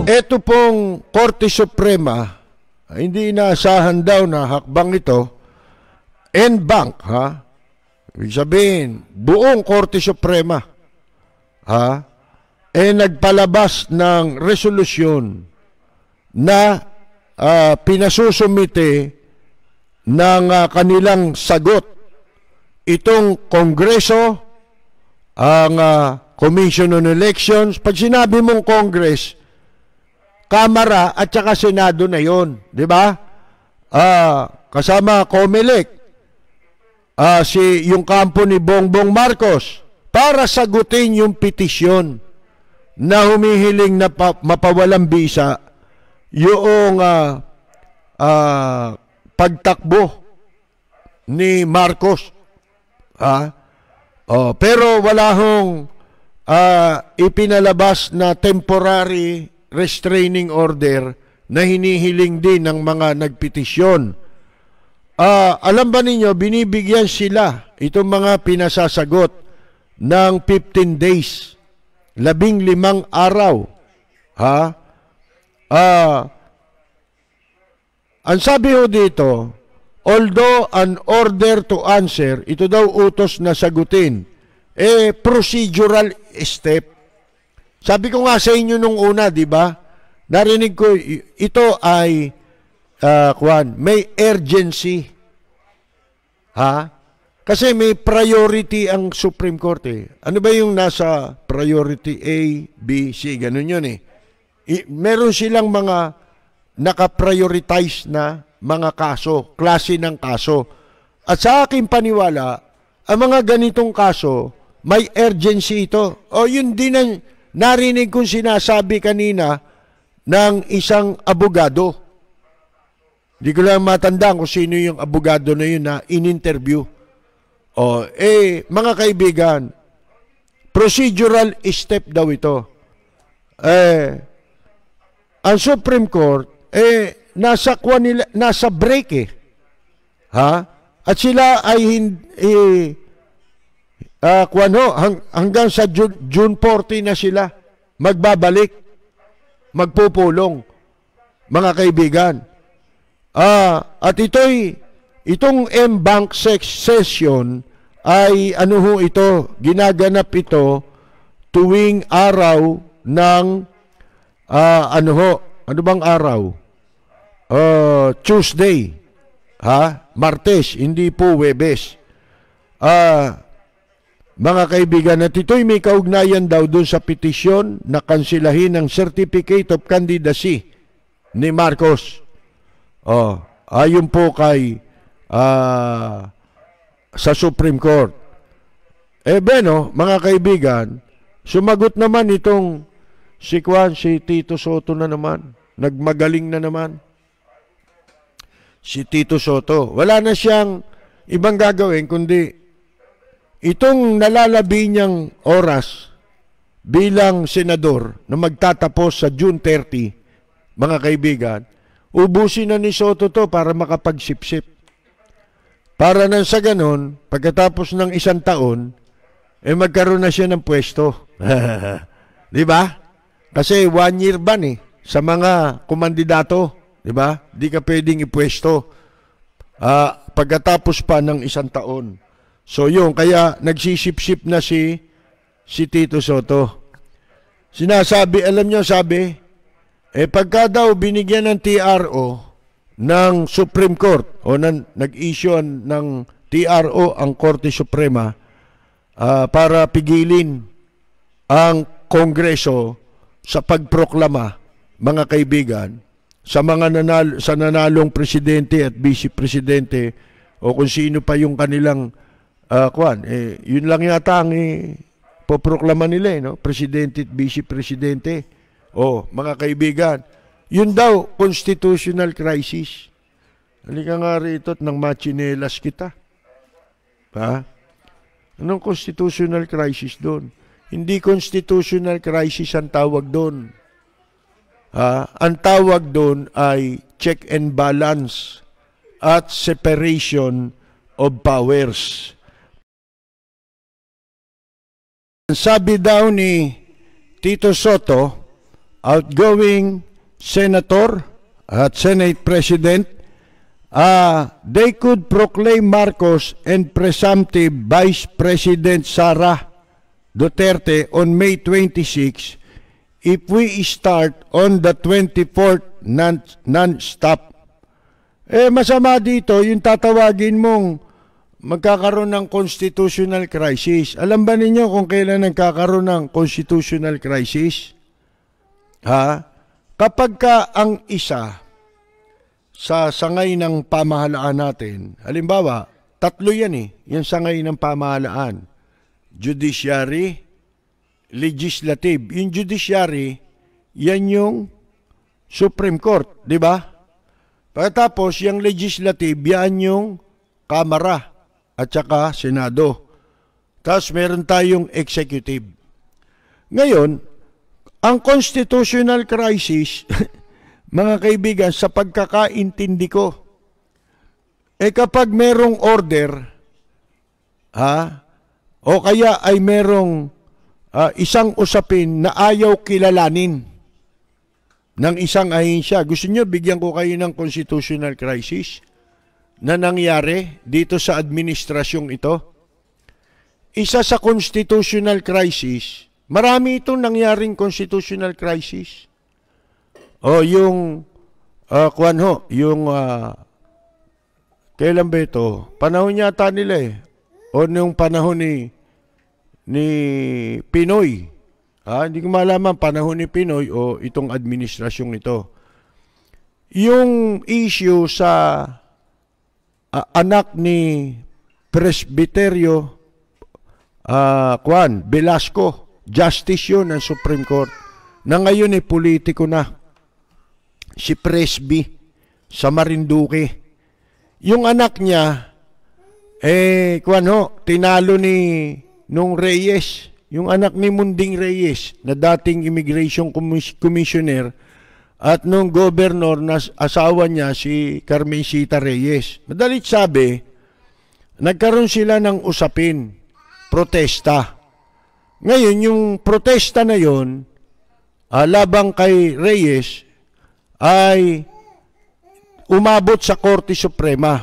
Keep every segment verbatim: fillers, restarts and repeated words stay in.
Ito pong Korte Suprema, hindi inaasahan daw na hakbang ito, en banc, ha? Ibig sabihin, buong Korte Suprema, ha? Eh nagpalabas ng resolusyon na uh, pinasusumite ng uh, kanilang sagot itong Kongreso, ang uh, Commission on Elections. Pag sinabi mong Congress, Kamara at saka Senado na yon, di ba? Uh, kasama Comelec, uh, si yung kampo ni Bongbong Marcos para sagutin yung petisyon na humihiling na pa, mapawalang bisa yung uh, uh, pagtakbo ni Marcos. Ha? Oh, pero wala hong uh, ipinalabas na temporary restraining order na hinihiling din ng mga nagpetisyon. Uh, alam ba ninyo, binibigyan sila, itong mga pinasasagot, ng fifteen days. Labing limang araw. Ha? Ah, ang sabi ho dito, although an order to answer, ito daw utos na sagutin, eh, procedural step. Sabi ko nga sa inyo nung una, di ba? Narinig ko, ito ay, uh, kwan, may urgency. Ha? Kasi may priority ang Supreme Court eh. Ano ba yung nasa priority A, B, C? Ganun yun eh. I, meron silang mga naka-prioritize na mga kaso, klase ng kaso. At sa aking paniwala, ang mga ganitong kaso, may urgency ito. O yun din ang narinig kong sinasabi kanina ng isang abogado. Hindi ko lang matandaan kung sino yung abogado na yun na in-interview. O, eh, mga kaibigan, procedural step daw ito. Eh, ang Supreme Court, eh, nasa, nila, nasa break eh. Ha? At sila ay hindi, eh, uh, kuwano, hang, hanggang sa June, June fourteen na sila magbabalik, magpupulong, mga kaibigan. Ah, at ito'y, itong en banc session ay ano ho ito, ginaganap ito tuwing araw ng uh, ano ho, ano bang araw? Uh, Tuesday, ha? Martes, hindi po Huwebes. Uh, mga kaibigan, at ito'y may kaugnayan daw dun sa petisyon na kansilahin ng Certificate of Candidacy ni Marcos. Oh, ayon po kay Uh, sa Supreme Court. Eh beno, mga kaibigan, sumagot naman itong si Juan, si Tito Soto na naman. Nagmagaling na naman. Si Tito Soto. Wala na siyang ibang gagawin kundi itong nalalabi niyang oras bilang senador na magtatapos sa June thirtieth, mga kaibigan, ubusin na ni Soto to para makapagsipsip. Para nang sa ganon, pagkatapos ng isang taon, eh magkaroon na siya ng pwesto. Di ba? Kasi one year ban eh, sa mga kumandidato. Di ba? Di ka pwedeng ipwesto uh, pagkatapos pa ng isang taon. So yun, kaya nagsisip-sip na si, si Tito Soto. Sinasabi, alam nyo sabi, eh pagka daw binigyan ng T R O, ng Supreme Court o nan, nag-issue ng T R O ang Korte Suprema uh, para pigilin ang Kongreso sa pagproklama, mga kaibigan, sa mga nanalo, sa nanalong presidente at vice-presidente o kung sino pa yung kanilang uh, kwan, eh, yun lang yata ang eh, poproklama nila, eh, no? Presidente at vice-presidente. O, mga kaibigan, yun daw, constitutional crisis. Halika nga rito at nang machinelas kita. Ha? Anong constitutional crisis doon? Hindi constitutional crisis ang tawag doon. Ha? Ang tawag doon ay check and balance at separation of powers. Sabi daw ni Tito Soto, outgoing senator at Senate President, uh, they could proclaim Marcos and presumptive Vice President Sara Duterte on May twenty-sixth if we start on the twenty-fourth non- non-stop. Eh, masama dito, yung tatawagin mong magkakaroon ng constitutional crisis. Alam ba ninyo kung kailan nagkakaroon ng constitutional crisis? Ha? Kapag ka ang isa sa sangay ng pamahalaan natin, halimbawa, tatlo yan eh, yung sangay ng pamahalaan. Judiciary, legislative. Yung judiciary, yan yung Supreme Court, di ba? Pagkatapos, yung legislative, yan yung Kamara at saka Senado. Tapos meron tayong executive. Ngayon, ang constitutional crisis, mga kaibigan, sa pagkakaintindi ko, eh kapag merong order, ha, o kaya ay merong uh, isang usapin na ayaw kilalanin ng isang ahensya. Gusto nyo, bigyan ko kayo ng constitutional crisis na nangyari dito sa administrasyong ito? Isa sa constitutional crisis, marami itong nangyaring constitutional crisis. O yung, uh, kuwan ho, yung, uh, kailan ba ito? Panahon yata nila eh. O yung panahon ni, ni Pinoy. Ha? Hindi ko malaman panahon ni Pinoy o itong administrasyong ito. Yung issue sa uh, anak ni Presbiterio uh, Juan Velasco, justice yun ng Supreme Court, na ngayon ay politiko na. Si Presby sa Marinduque. Yung anak niya, eh, Juan ho, tinalo ni nung Reyes, yung anak ni Munding Reyes, na dating Immigration Commissioner, at nung governor na asawa niya, si Carmencita Reyes. Madalit sabi, nagkaroon sila ng usapin, protesta. Ngayon, yung protesta na yon, uh, labang kay Reyes, ay umabot sa Korte Suprema.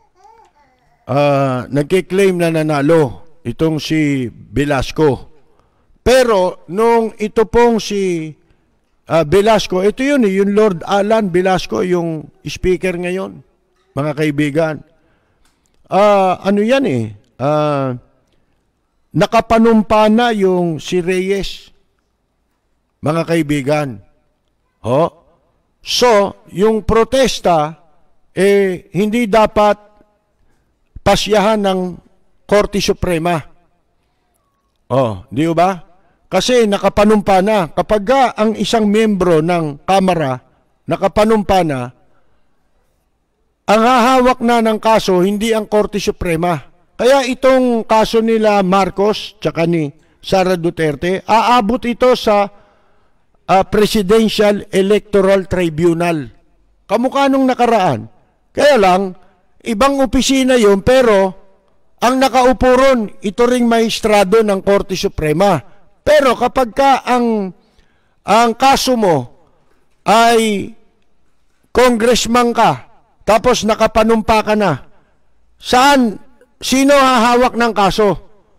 Uh, nagkiklaim na nanalo itong si Velasco. Pero nung ito pong si uh, Velasco, ito yun eh, yung Lord Alan Velasco, yung speaker ngayon, mga kaibigan. Uh, ano yan eh, uh, nakapanumpa na yung si Reyes, mga kaibigan. Oh, so, yung protesta, eh, hindi dapat pasyahan ng Korte Suprema. Oh, di ba? Kasi nakapanumpa na. Kapag ang isang miyembro ng Kamara nakapanumpa na, ang hahawak na ng kaso, hindi ang Korte Suprema. Kaya itong kaso nila Marcos, tsaka ni Sara Duterte, aabot ito sa uh, Presidential Electoral Tribunal. Kamukha nung nakaraan. Kaya lang, ibang opisina yun, pero ang nakaupo ron, ito ring maestrado ng Korte Suprema. Pero kapag ka ang, ang kaso mo ay congressman ka, tapos nakapanumpa ka na, saan, sino hahawak ng kaso?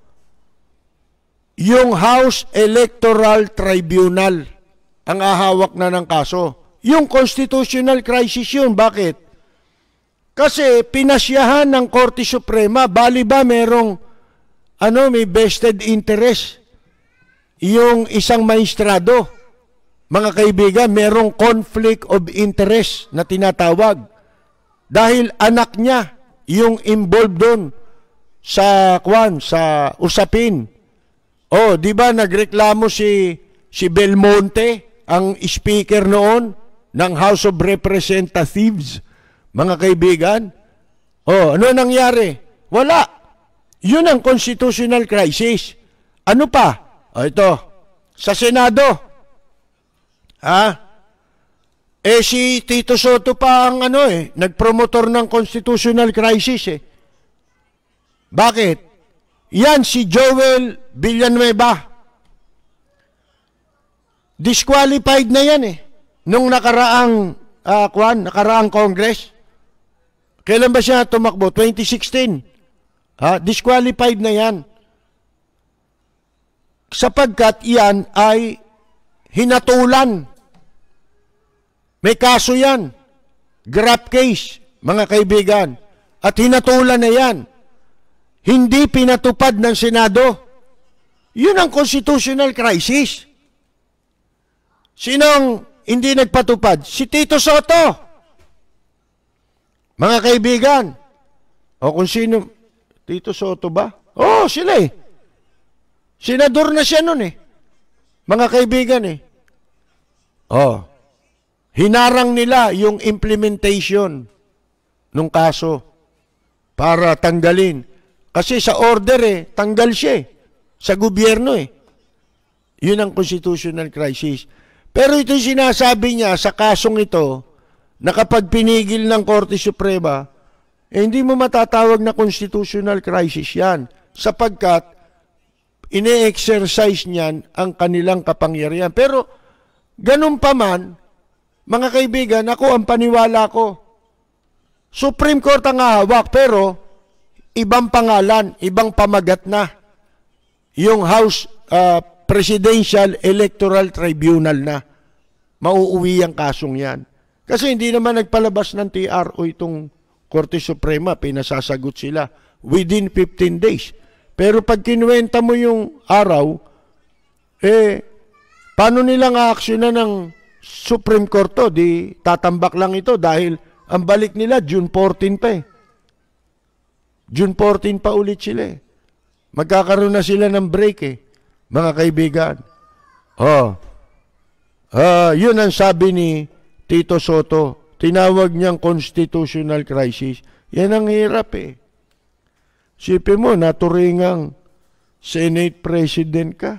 Yung House Electoral Tribunal ang hahawak na ng kaso. Yung constitutional crisis yun. Bakit? Kasi pinasyahan ng Korte Suprema, bali ba merong ano, may vested interest yung isang maestrado. Mga kaibigan, merong conflict of interest na tinatawag. Dahil anak niya yung involved doon sa kwan, sa usapin. Oh, di ba nagreklamo si si Belmonte, ang speaker noon ng House of Representatives, mga kaibigan? Oh, ano nangyari? Wala. Yun ang constitutional crisis. Ano pa? Oh, ito. Sa Senado. Ha? Eh si Tito Soto pa ang ano eh, nagpromotor ng constitutional crisis eh. Bakit? Yan si Joel Villanueva. disqualified na yan eh. Nung nakaraang, uh, kwan, nakaraang Congress. Kailan ba siya tumakbo? twenty sixteen. Ha? Disqualified na yan. Sapagkat yan ay hinatulan. May kaso yan. Grab case, mga kaibigan. At hinatulan na yan. Hindi pinatupad ng Senado. Yun ang constitutional crisis. Sinong hindi nagpatupad? Si Tito Soto. Mga kaibigan. O kung sino, Tito Soto ba? Oo, sila eh. Senador na siya nun eh. Mga kaibigan eh. Oh. Hinarang nila yung implementation ng kaso para tanggalin. Kasi sa order eh, tanggal siya eh. Sa gobyerno eh. Yun ang constitutional crisis. Pero ito sinasabi niya sa kasong ito, na kapag pinigil ng Korte Suprema, eh, hindi mo matatawag na constitutional crisis yan. Sapagkat, ine-exercise niyan ang kanilang kapangyarihan. Pero, ganun pa man, mga kaibigan, ako ang paniwala ko. Supreme Court ang hawak, pero ibang pangalan, ibang pamagat na. Yung House uh, Presidential Electoral Tribunal na. Mauuwi ang kasong yan. Kasi hindi naman nagpalabas ng T R O itong Korte Suprema, pinasasagot sila within fifteen days. Pero pag kinuwenta mo yung araw, eh, paano nilang aaksyonan ng Supreme Court to? Di tatambak lang ito dahil ang balik nila June fourteen pa eh. June fourteen pa ulit sila eh. Magkakaroon na sila ng break eh, mga kaibigan. Oh, uh, yun ang sabi ni Tito Soto. Tinawag niyang constitutional crisis. Yan ang hirap eh. Sipin mo, naturingang Senate President ka.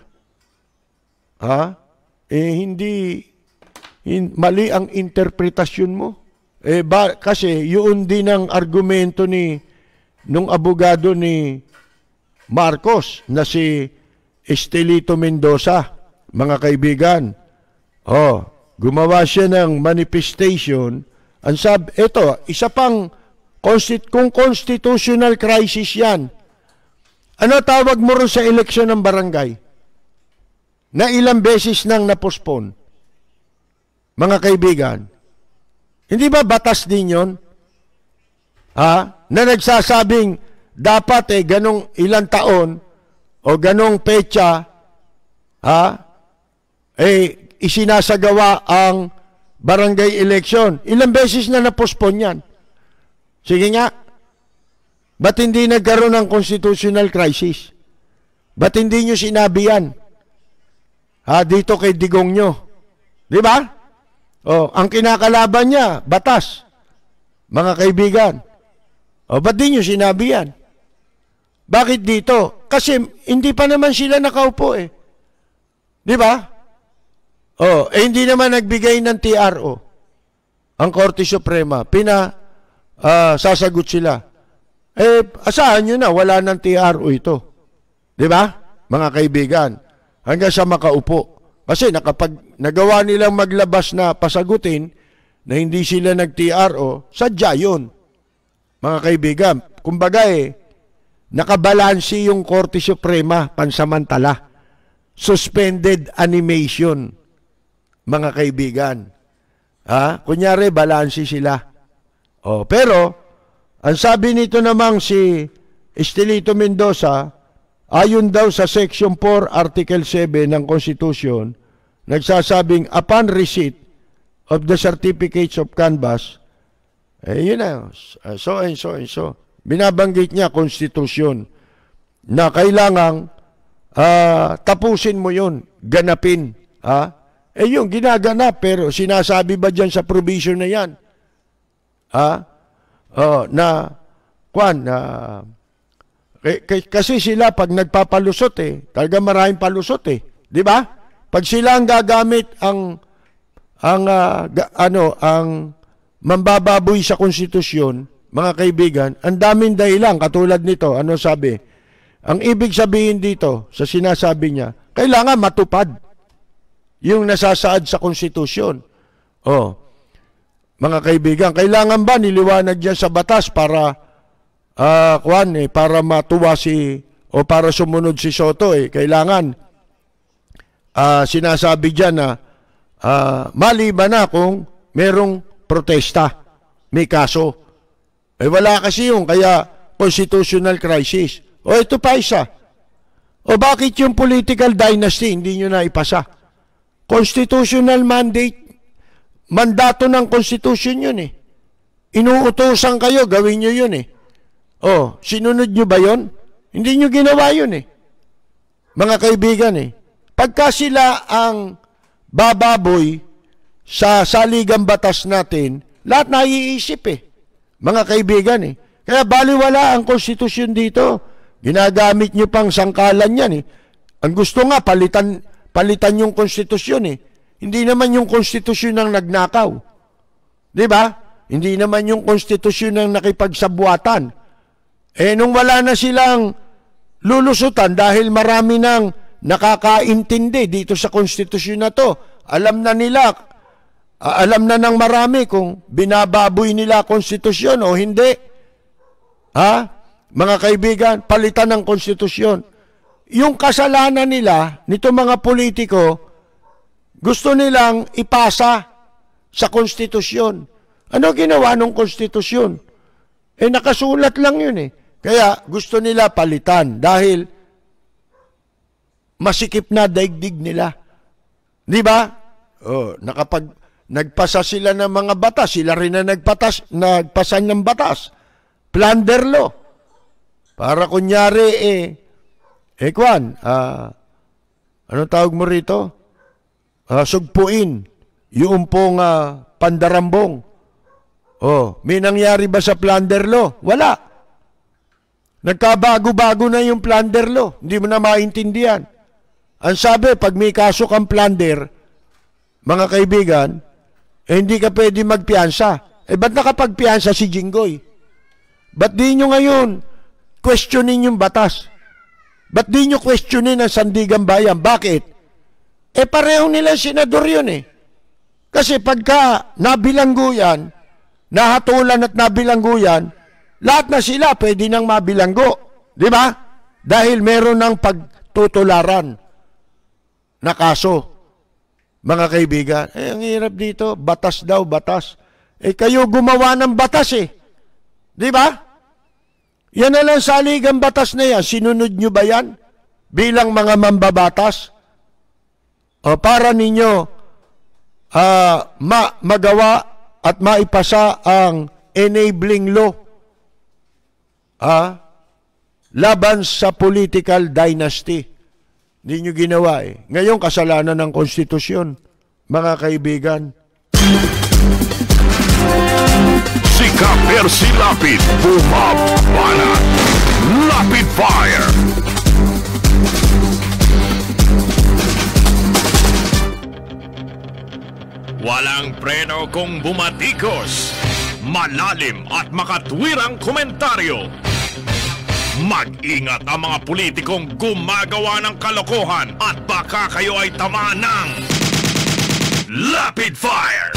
Ha? Eh, hindi, hin, mali ang interpretasyon mo. Eh, ba, kasi yun din ang argumento ni, nung abogado ni Marcos, na si Estelito Mendoza, mga kaibigan. Oh, gumawa siya ng manifestation. Ang sab, ito, isa pang, kung constitutional crisis yan, ano tawag mo rin sa eleksyon ng barangay? Na ilang beses nang napospon? Mga kaibigan, hindi ba batas din yun? Ha? Na nagsasabing, dapat eh, ganong ilang taon, o ganong petsa, ha? Eh, isinasagawa ang barangay election. Ilang beses na napospon yan? Sige nga, ba't hindi nagkaroon ng constitutional crisis? Ba't hindi nyo sinabi yan? Ha, dito kay Digong nyo. Di ba? O, ang kinakalaban niya, batas. Mga kaibigan. O, ba't di nyo sinabi yan? Bakit dito? Kasi hindi pa naman sila nakaupo eh. Di ba? O, eh hindi naman nagbigay ng T R O. Ang Korte Suprema, pina... Uh, sasagot sila. Eh, asahan nyo na, wala ng T R O ito. Di ba? Mga kaibigan. Hanggang sa makaupo. Kasi nakapag nagawa nilang maglabas na pasagutin na hindi sila nag-T R O, sadya yun. Mga kaibigan. Kumbaga eh, nakabalansi yung Korte Suprema pansamantala. Suspended animation. Mga kaibigan. Ha? Kunyari, balansi sila. Oh, pero, ang sabi nito namang si Estelito Mendoza, ayon daw sa Section four, Article seven ng Constitution, nagsasabing, upon receipt of the certificates of canvass, eh, yun na, so and so and so. Binabanggit niya, Constitution, na kailangang uh, tapusin mo yun, ganapin. Ha? Eh, yung ginaganap, pero sinasabi ba dyan sa provision na yan? Ha? Oh, na kwan na k- kasi sila pag nagpapalusot eh, talaga maraming palusot eh, 'di ba? Pag sila ang gagamit ang ang uh, ga, ano, ang mambababoy sa konstitusyon, mga kaibigan, ang daming dahilan katulad nito. Ano sabi? Ang ibig sabihin dito sa sinasabi niya, kailangan matupad yung nasasaad sa konstitusyon. Oh, mga kaibigan, kailangan ba niliwanag yan sa batas para uh, kuwan, eh, para matuwa si o para sumunod si Soto? Eh, kailangan uh, sinasabi dyan na uh, maliban na kung merong protesta, may kaso. Eh wala kasi yung kaya constitutional crisis. O ito pa isa. O bakit yung political dynasty hindi nyo na ipasa? Constitutional mandate, mandato ng constitution yun eh. Inuutosan kayo, gawin nyo yun eh. O, sinunod nyo ba yun? Hindi nyo ginawa yun eh. Mga kaibigan eh. Pagka sila ang bababoy sa saligang batas natin, lahat naiisip eh. Mga kaibigan eh. Kaya baliwala ang konstitusyon dito. Ginagamit nyo pang sangkalan yan eh. Ang gusto nga, palitan, palitan yung konstitusyon eh. Hindi naman yung konstitusyon ang nagnakaw. Di ba? Hindi naman yung konstitusyon ang nakipagsabuatan. Eh, nung wala na silang lulusutan dahil marami nang nakakaintindi dito sa konstitusyon na to, alam na nila, uh, alam na ng marami kung binababoy nila konstitusyon o hindi. Ha? Mga kaibigan, palitan ng konstitusyon. Yung kasalanan nila, nito mga politiko, gusto nilang ipasa sa konstitusyon. Ano ginawa ng konstitusyon? Eh nakasulat lang yun eh. Kaya gusto nila palitan dahil masikip na daigdig nila. Di ba? Oh, nakapag nagpasa sila ng mga batas, sila rin na nagpatas, nagpasa ng batas. Plunder law. Para kunyari eh eh kwan, ah ano tawag mo rito? Uh, sugpuin yung pong uh, pandarambong. Oh, may nangyari ba sa plunder law? Wala. Nagkabago-bago na yung plunder law. Hindi mo na maintindihan. Ang sabi, pag may kaso kang plunder, mga kaibigan, eh, hindi ka pwede magpiyansa. Eh, ba't nakapagpiyansa si Jinggoy? Ba't di nyo ngayon questionin yung batas? Ba't di nyo questionin ang Sandigan Bayan? Bakit? Eh pareho nila senador yun eh. Kasi pagka nabilanggo yan, nahatulan at nabilanggo yan, lahat na sila pwede nang mabilanggo. Di ba? Dahil meron ng pagtutularan na kaso. Mga kaibigan, eh ang hirap dito, batas daw, batas. Eh kayo gumawa ng batas eh. Di ba? Yan na lang saligang batas na yan. Sinunod nyo ba yan? Bilang mga mambabatas? O para ninyo uh, ma magawa at maipasa ang enabling law uh, laban sa political dynasty. Hindi nyo ginawa eh. Ngayon, kasalanan ng konstitusyon, mga kaibigan. Si Ka-Percy Lapid, bumabanat. Lapid Fire! Walang preno kung bumatikos. Malalim at makatwirang komentaryo. Mag-ingat ang mga politikong gumagawa ng kalokohan at baka kayo ay tamaan ng Lapid Fire!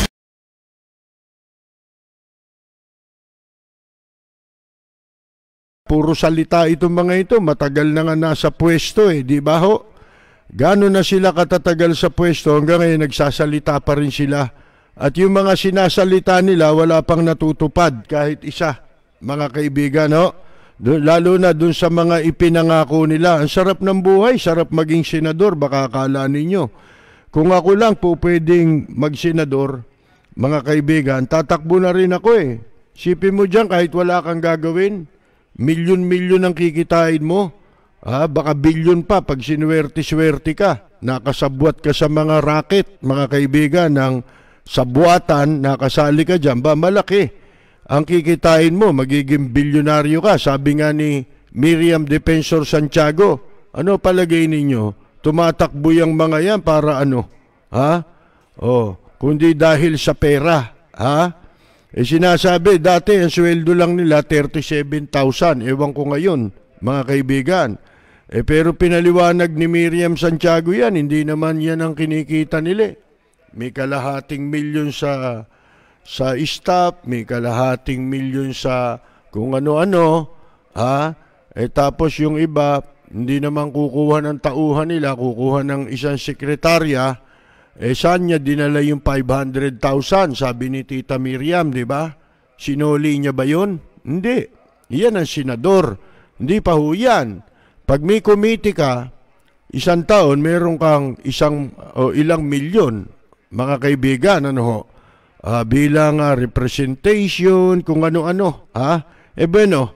Puro salita itong mga ito. Matagal na nga nasa pwesto eh. Di ba ho? Gano'n na sila katatagal sa pwesto hanggang ngayon nagsasalita pa rin sila. At yung mga sinasalita nila wala pang natutupad kahit isa. Mga kaibigan ho? Lalo na dun sa mga ipinangako nila. Ang sarap ng buhay, sarap maging senador, baka akala ninyo. Kung ako lang po pwedeng magsenador, mga kaibigan, tatakbo na rin ako eh. Sipin mo dyan kahit wala kang gagawin, milyon-milyon ang kikitain mo. Ah, baka bilyon pa pag sinuwerte-swerte ka. Nakasabwat ka sa mga racket, mga kaibigan, ng sabuatan, nakasali ka dyan, ba malaki. Ang kikitain mo, magiging bilyonaryo ka. Sabi nga ni Miriam Defensor Santiago, ano palagay ninyo? Tumatakbo yung mga yan para ano? Ha? Oh, kundi dahil sa pera. Ha? Eh sinasabi, dati ang sweldo lang nila thirty-seven thousand. Ewan ko ngayon, mga kaibigan. Eh pero pinaliwanag ni Miriam Santiago yan, hindi naman yan ang kinikita nila. May kalahating milyon sa sa staff, may kalahating milyon sa kung ano-ano, ha? Eh tapos yung iba, hindi naman kukuha ng tauhan nila, kukuha ng isang sekretarya. Eh saan niya dinala yung five hundred thousand, sabi ni Tita Miriam, di ba? Sinuli niya ba yun? Hindi. Yan ang senador. Hindi pa ho yan. Pag may committee ka, isang taon, meron kang isang o ilang milyon, mga kaibigan, ano ho, uh, bilang uh, representation, kung ano-ano, ha? Eh bueno,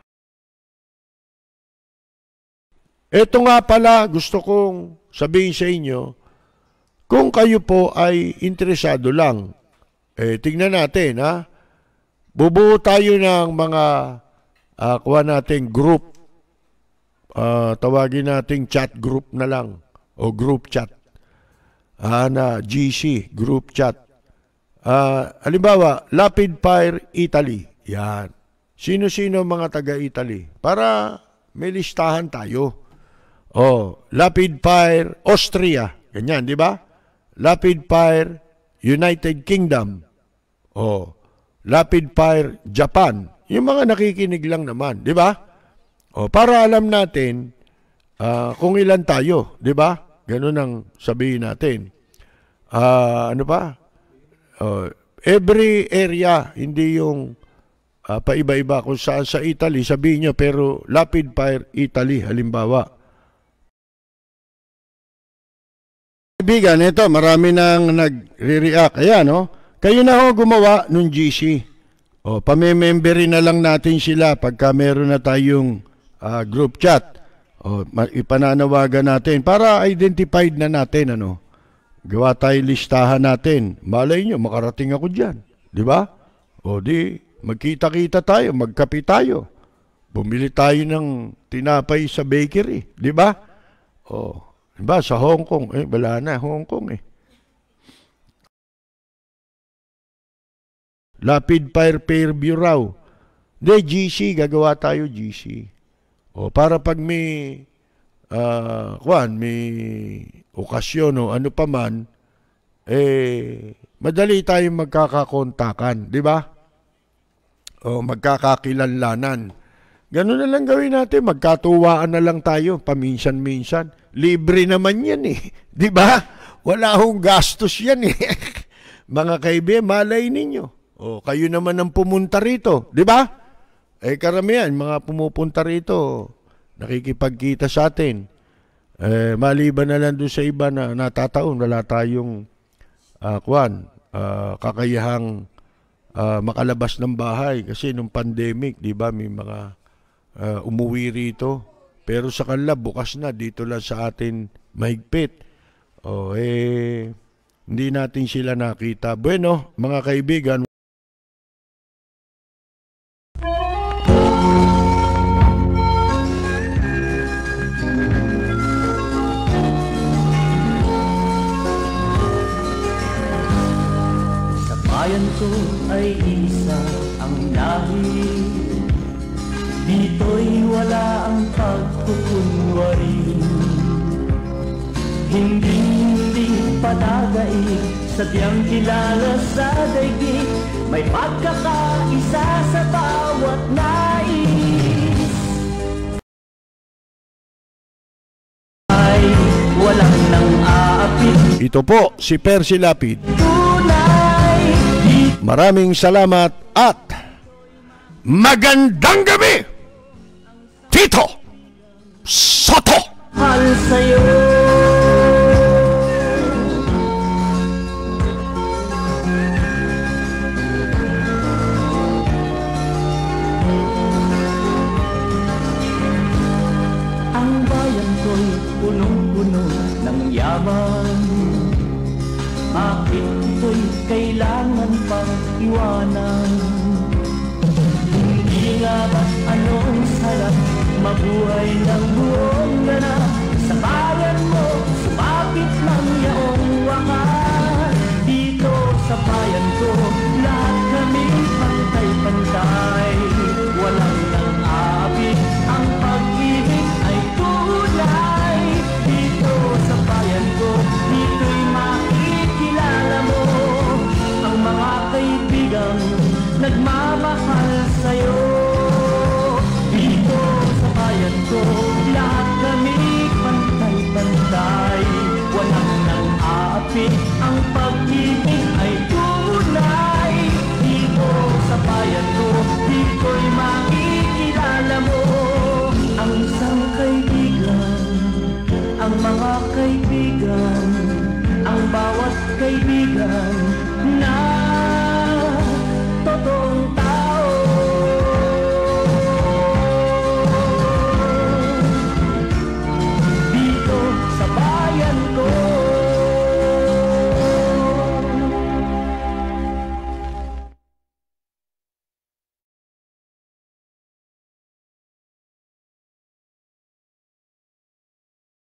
eto nga pala, gusto kong sabihin sa inyo, kung kayo po ay interesado lang, eh, tingnan natin, ha? Bubuo tayo ng mga, uh, kuha natin group, uh, tawagin natin chat group na lang, o group chat, uh, na G C, group chat. Uh, halimbawa, Lapid Fire Italy, yan. Sino-sino mga taga-Italy? Para may listahan tayo. O, Lapid Fire Austria, ganyan, di ba? Lapid Fire United Kingdom. O, Lapid Fire Japan. Yung mga nakikinig lang naman, di ba? O, para alam natin uh, kung ilan tayo, di ba? Ganun ang sabihin natin. Uh, ano pa? Uh, every area, hindi yung uh, paiba-iba. Kung saan sa Italy, sabihin nyo, pero Lapid Fire Italy, halimbawa. Kaibigan, ito, marami nang nagre-react. Ayan, no? Kayo na ho gumawa nung G C. O, pamememberin na lang natin sila pagka meron na tayong uh, group chat. O, ipananawagan natin para identified na natin, ano? Gawa tayo listahan natin. Malay nyo, makarating ako dyan. Di ba? O, di, magkita-kita tayo, magkape tayo. Bumili tayo ng tinapay sa bakery. Di ba? O, diba, sa Hong Kong, eh, wala na, Hong Kong eh. Lapid Fire Fairview raw. Hindi, G C, gagawa tayo G C. O, para pag may, uh, kwan, may okasyon o ano pa man, eh, madali tayong magkakakontakan, di ba? O, magkakakilanlanan. Ganun na lang gawin natin, magkatuwaan na lang tayo, paminsan-minsan. Libre naman yan eh. Di ba? Wala akong gastos yan eh. Mga kaibigan, malay ninyo. O, kayo naman ang pumunta rito. Di ba? Eh, karamihan, mga pumupunta rito, nakikipagkita sa atin. Eh, maliban na lang doon sa iba na natataon, wala tayong uh, kwan, uh, kakayahang uh, makalabas ng bahay. Kasi nung pandemic, di ba, may mga uh, umuwi rito. Pero sa kanila, bukas na. Dito lang sa atin mahigpit. O, eh, hindi natin sila nakita. Bueno, mga kaibigan. Sa bayan ko ay isa ang lahi. Dito'y wala ang pagkukunwari. Hindi, hindi patagaig, sadyang kilala sa daigdig. May pagkakaisa sa bawat nais. Ay walang nang aapit. Ito po si Percy Lapid. Tunay. Maraming salamat at magandang gabi! Tito Soto. Mahal sa'yo. Ang bayan ko'y punong-puno ng yaman. Bakit ito'y kailangan pang iwanan? Hindi nga ba't anong sarap mabuhay ng buong ganap sa bayan mo, sumapit lang yaong wakas. Dito sa bayan ko, lahat kami pantay-pantay. Walang nang-abit, ang pag-ibig ay tunay. kaibigang nagmamahal sa'yo. Dito sa bayan ko, lahat kami pantay-pantay. Walang nang-aapit, ang pag-ibig ay tunay. Dito sa bayan ko, dito'y makikilala mo ang isang kaibigan, ang mga kaibigan, ang bawat kaibigan na totoong